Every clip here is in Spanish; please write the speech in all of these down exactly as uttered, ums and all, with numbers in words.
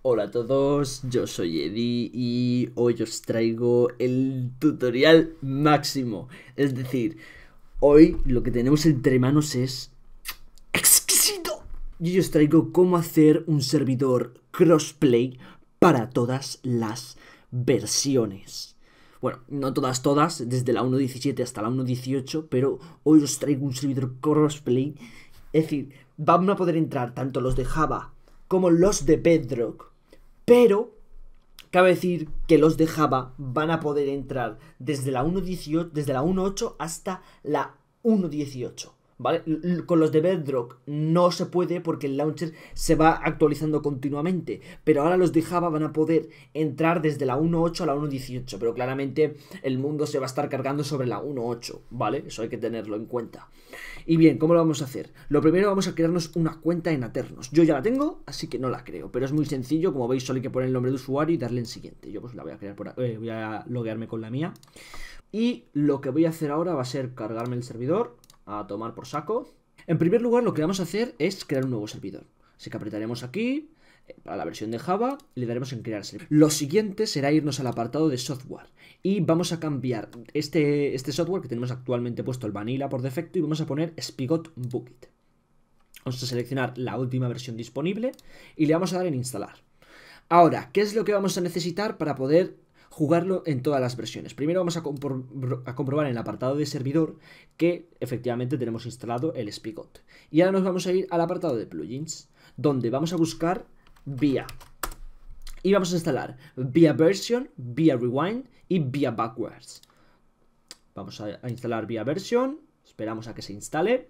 Hola a todos, yo soy Eddie y hoy os traigo el tutorial máximo. Es decir, hoy lo que tenemos entre manos es exquisito. Y hoy os traigo cómo hacer un servidor crossplay para todas las versiones. Bueno, no todas, todas, desde la uno punto diecisiete hasta la uno punto dieciocho, pero hoy os traigo un servidor crossplay. Es decir, van a poder entrar tanto los de Java como los de Bedrock. Pero cabe decir que los de Java van a poder entrar desde la uno punto dieciocho, desde la uno punto ocho hasta la uno punto dieciocho, ¿vale? Con los de Bedrock no se puede porque el launcher se va actualizando continuamente, pero ahora los de Java van a poder entrar desde la uno punto ocho a la uno punto dieciocho, pero claramente el mundo se va a estar cargando sobre la uno punto ocho, ¿vale? Eso hay que tenerlo en cuenta. Y bien, ¿cómo lo vamos a hacer? Lo primero, vamos a crearnos una cuenta en Aternos. Yo ya la tengo, así que no la creo, pero es muy sencillo. Como veis, solo hay que poner el nombre de usuario y darle en siguiente. Yo pues la voy a crear por aquí, eh, voy a loguearme con la mía. Y lo que voy a hacer ahora va a ser cargarme el servidor, a tomar por saco. En primer lugar, lo que vamos a hacer es crear un nuevo servidor. Así que apretaremos aquí, para la versión de Java, y le daremos en crear servidor. Lo siguiente será irnos al apartado de software y vamos a cambiar este, este software que tenemos actualmente puesto el vanilla por defecto y vamos a poner Spigot Bucket. Vamos a seleccionar la última versión disponible y le vamos a dar en instalar. Ahora, ¿qué es lo que vamos a necesitar para poder jugarlo en todas las versiones? Primero vamos a, compro a comprobar en el apartado de servidor que efectivamente tenemos instalado el Spigot. Y ahora nos vamos a ir al apartado de plugins, donde vamos a buscar via. Y vamos a instalar via version, via rewind y via backwards. Vamos a, a instalar via version. Esperamos a que se instale.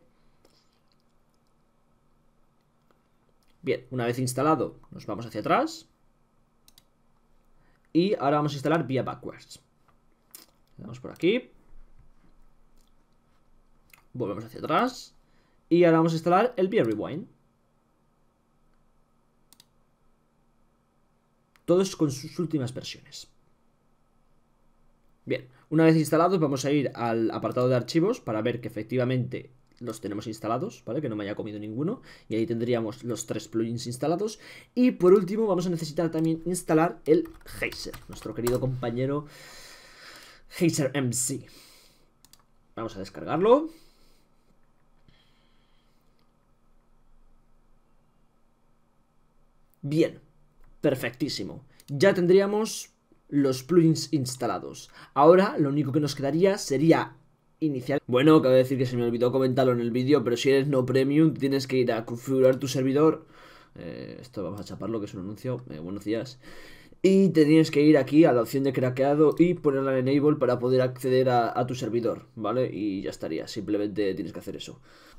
Bien, una vez instalado, nos vamos hacia atrás. Y ahora vamos a instalar via backwards. Vamos por aquí. Volvemos hacia atrás. Y ahora vamos a instalar el via rewind. Todos con sus últimas versiones. Bien, una vez instalados vamos a ir al apartado de archivos para ver que efectivamente los tenemos instalados, ¿vale? Que no me haya comido ninguno. Y ahí tendríamos los tres plugins instalados. Y por último vamos a necesitar también instalar el Geyser, nuestro querido compañero Geyser M C. Vamos a descargarlo. Bien. Perfectísimo. Ya tendríamos los plugins instalados. Ahora lo único que nos quedaría sería iniciar. Bueno, cabe decir que se me olvidó comentarlo en el vídeo, pero si eres no premium tienes que ir a configurar tu servidor. Eh, esto vamos a chaparlo, que es un anuncio. Eh, buenos días. Y te tienes que ir aquí a la opción de craqueado y ponerla en enable para poder acceder a, a tu servidor, ¿vale? Y ya estaría, simplemente tienes que hacer eso.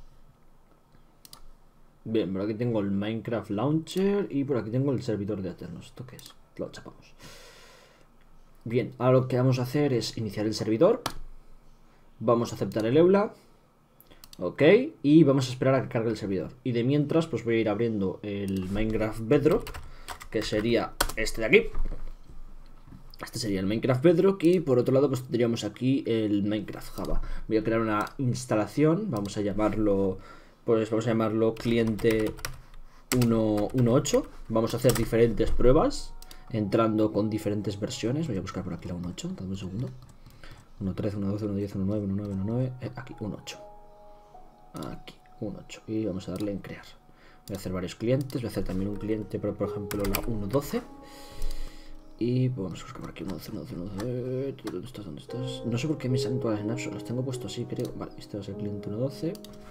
Bien, por aquí tengo el Minecraft Launcher y por aquí tengo el servidor de Aternos. ¿Esto qué es? Lo chapamos. Bien, ahora lo que vamos a hacer es iniciar el servidor. Vamos a aceptar el EULA. Ok, y vamos a esperar a que cargue el servidor. Y de mientras, pues voy a ir abriendo el Minecraft Bedrock, que sería este de aquí. Este sería el Minecraft Bedrock y por otro lado pues tendríamos aquí el Minecraft Java. Voy a crear una instalación, vamos a llamarlo... Pues vamos a llamarlo cliente uno punto ocho. Vamos a hacer diferentes pruebas entrando con diferentes versiones. Voy a buscar por aquí la uno punto ocho, dame un segundo. uno punto trece, uno punto doce, uno punto diez, uno punto nueve, uno punto nueve, uno punto nueve, eh, aquí, uno punto ocho. Aquí, uno punto ocho. Y vamos a darle en crear. Voy a hacer varios clientes, voy a hacer también un cliente, pero por ejemplo la uno punto doce. Y pues vamos a buscar por aquí uno punto doce, uno punto doce, uno punto doce. ¿Dónde estás? ¿Dónde estás? No sé por qué me salen todas las snaps, las tengo puesto así, creo. Vale, este va a ser el cliente uno punto doce.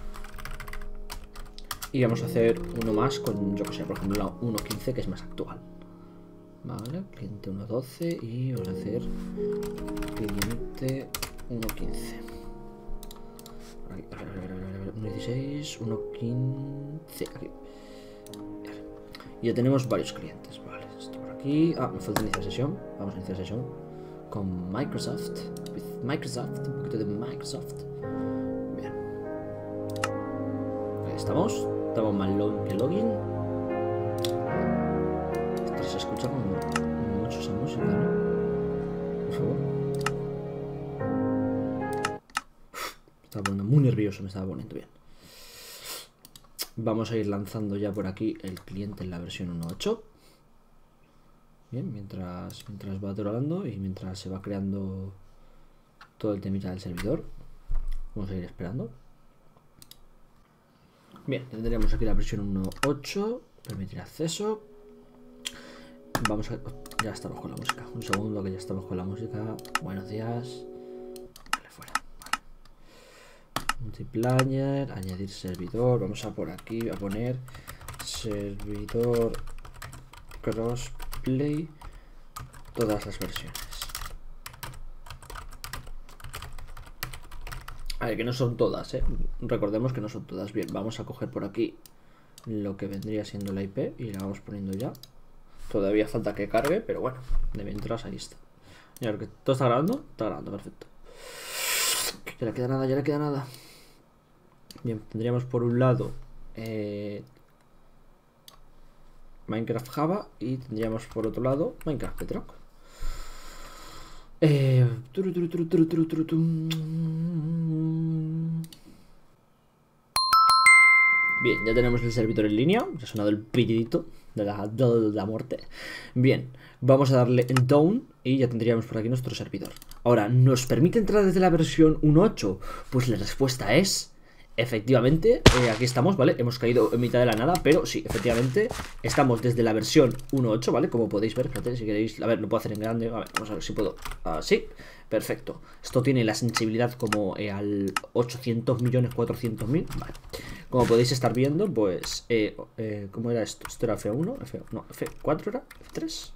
Y vamos a hacer uno más con, yo que sé, por ejemplo la uno punto quince, que es más actual. Vale, cliente uno punto doce y vamos a hacer cliente uno punto quince. uno punto dieciséis, uno punto quince, aquí. Y ya tenemos varios clientes, vale, esto por aquí. Ah, me falta iniciar sesión. Vamos a iniciar sesión con Microsoft. With Microsoft, un poquito de Microsoft. Bien. Ahí estamos. Estamos más login que login. Esto se escucha con mucho esa música, ¿no? Por favor. Me estaba poniendo muy nervioso, me estaba poniendo bien. Vamos a ir lanzando ya por aquí el cliente en la versión uno punto ocho. Bien, mientras, mientras va trolando y mientras se va creando todo el temita del servidor. Vamos a ir esperando. Bien, tendríamos aquí la versión uno punto ocho. Permitir acceso. Vamos a... Ya estamos con la música. Un segundo que ya estamos con la música. Buenos días. Vale, fuera. Vale. Multiplayer. Añadir servidor. Vamos a por aquí a poner servidor crossplay. Todas las versiones. A ver, que no son todas, ¿eh? Recordemos que no son todas. Bien, vamos a coger por aquí lo que vendría siendo la I P y la vamos poniendo ya. Todavía falta que cargue, pero bueno, de mientras ahí está. Y ahora que todo está grabando, está grabando, perfecto. Ya le queda nada, ya le queda nada. Bien, tendríamos por un lado eh, Minecraft Java y tendríamos por otro lado Minecraft Bedrock. Eh, turu, turu, turu, turu, turu, turu, turu. Bien, ya tenemos el servidor en línea. Ya ha sonado el pitidito de la, de la muerte. Bien, vamos a darle en down y ya tendríamos por aquí nuestro servidor. Ahora, ¿nos permite entrar desde la versión uno punto ocho? Pues la respuesta es... Efectivamente, eh, aquí estamos, ¿vale? Hemos caído en mitad de la nada, pero sí, efectivamente estamos desde la versión uno punto ocho, ¿vale? Como podéis ver, espérate, si queréis, a ver, lo puedo hacer en grande. A ver, vamos a ver si puedo, así, perfecto. Esto tiene la sensibilidad como eh, al ochocientos millones, cuatrocientos mil, vale. Como podéis estar viendo, pues, eh, eh, ¿cómo era esto? Esto era F uno, F, no, F cuatro era, F tres.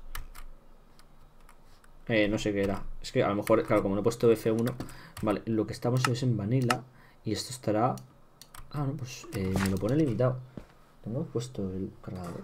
Eh, no sé qué era, es que a lo mejor, claro, como no he puesto F uno, vale, lo que estamos es en vanilla. Y esto estará... Ah, no, pues eh, me lo pone limitado. Tengo puesto el cargador.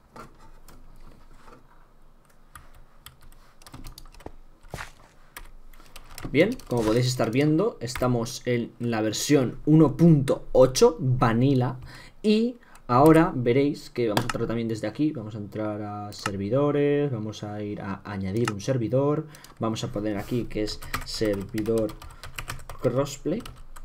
Bien, como podéis estar viendo, estamos en la versión uno punto ocho Vanilla. Y ahora veréis que vamos a entrar también desde aquí. Vamos a entrar a servidores. Vamos a ir a añadir un servidor. Vamos a poner aquí que es servidor crossplay.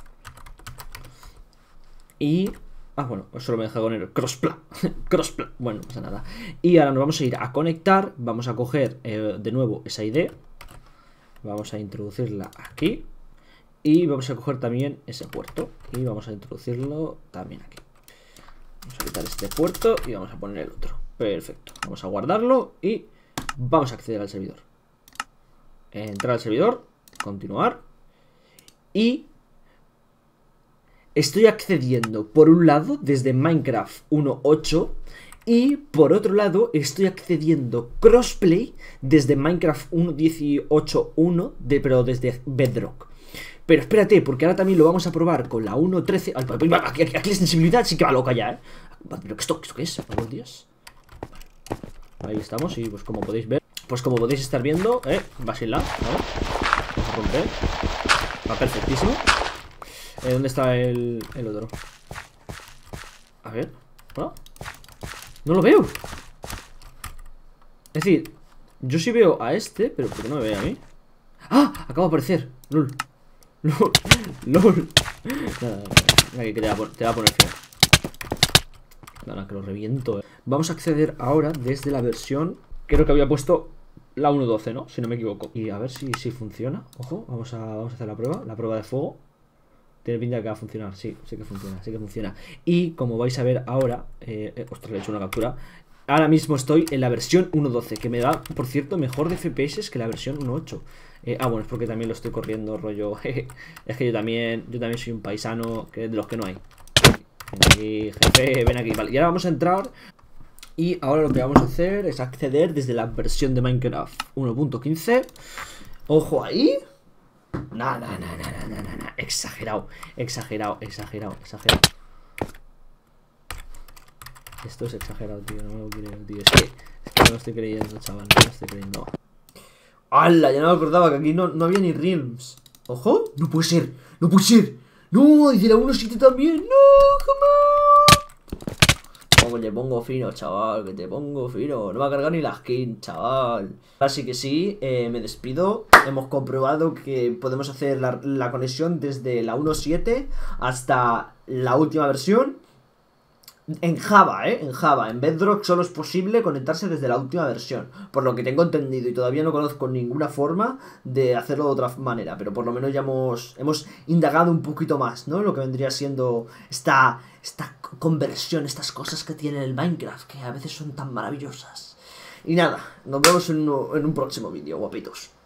Y... Ah, bueno, solo me deja poner crossplay. Crossplay. Bueno, no pasa nada. Y ahora nos vamos a ir a conectar. Vamos a coger eh, de nuevo esa I D. Vamos a introducirla aquí. Y vamos a coger también ese puerto. Y vamos a introducirlo también aquí. Vamos a quitar este puerto y vamos a poner el otro. Perfecto. Vamos a guardarlo y vamos a acceder al servidor. Entrar al servidor. Continuar. Y... estoy accediendo, por un lado, desde Minecraft uno punto ocho y, por otro lado, estoy accediendo crossplay desde Minecraft uno punto dieciocho punto uno, de, pero desde Bedrock. Pero espérate, porque ahora también lo vamos a probar con la uno punto trece. Aquí, aquí, aquí la sensibilidad sí que va loca ya, ¿eh? ¿Pero esto, esto qué es? Oh, Dios. Ahí estamos y, pues como podéis ver, pues como podéis estar viendo, ¿eh? Va sin la, ¿vale? Vamos a romper. Va perfectísimo. Eh, ¿Dónde está el, el otro? A ver. ¿No? No lo veo. Es decir, yo sí veo a este, pero ¿por qué no me ve a mí? ¡Ah! Acaba de aparecer. LOL. LOL. LOL. Nada, nada, que te va a poner, te va a poner feo. Nada, que lo reviento, eh. Vamos a acceder ahora desde la versión... Creo que había puesto la uno punto doce, ¿no? Si no me equivoco. Y a ver si, si funciona. Ojo, vamos a, vamos a hacer la prueba. La prueba de fuego. Tiene pinta de que va a funcionar, sí, sí que funciona, sí que funciona. Y como vais a ver ahora, eh, eh, ostras, le he hecho una captura. Ahora mismo estoy en la versión uno punto doce, que me da, por cierto, mejor de F P S que la versión uno punto ocho. eh, Ah, bueno, es porque también lo estoy corriendo, rollo. Es que yo también, yo también soy un paisano que de los que no hay. Ven aquí, jefe, ven aquí, vale. Y ahora vamos a entrar. Y ahora lo que vamos a hacer es acceder desde la versión de Minecraft uno punto quince. Ojo ahí. No, no, no, no, no, no, no, no. Exagerado, exagerado, exagerado, exagerado. Esto es exagerado, tío, no me lo creo, tío. Es que, es que no lo estoy creyendo, chaval, no lo estoy creyendo. ¡Hala! Ya no me acordaba que aquí no, no había ni realms. ¡Ojo! No puede ser, no puede ser. No, dice la uno punto siete también. No, jamás. Como le pongo fino, chaval, que te pongo fino. No va a cargar ni la skin, chaval. Así que sí, eh, me despido. Hemos comprobado que podemos hacer la, la conexión desde la uno punto siete hasta la última versión. En Java, ¿eh? En Java. En Bedrock solo es posible conectarse desde la última versión. Por lo que tengo entendido y todavía no conozco ninguna forma de hacerlo de otra manera. Pero por lo menos ya hemos, hemos indagado un poquito más, ¿no? Lo que vendría siendo esta, esta conversión, estas cosas que tiene el Minecraft, que a veces son tan maravillosas. Y nada, nos vemos en, uno, en un próximo vídeo, guapitos.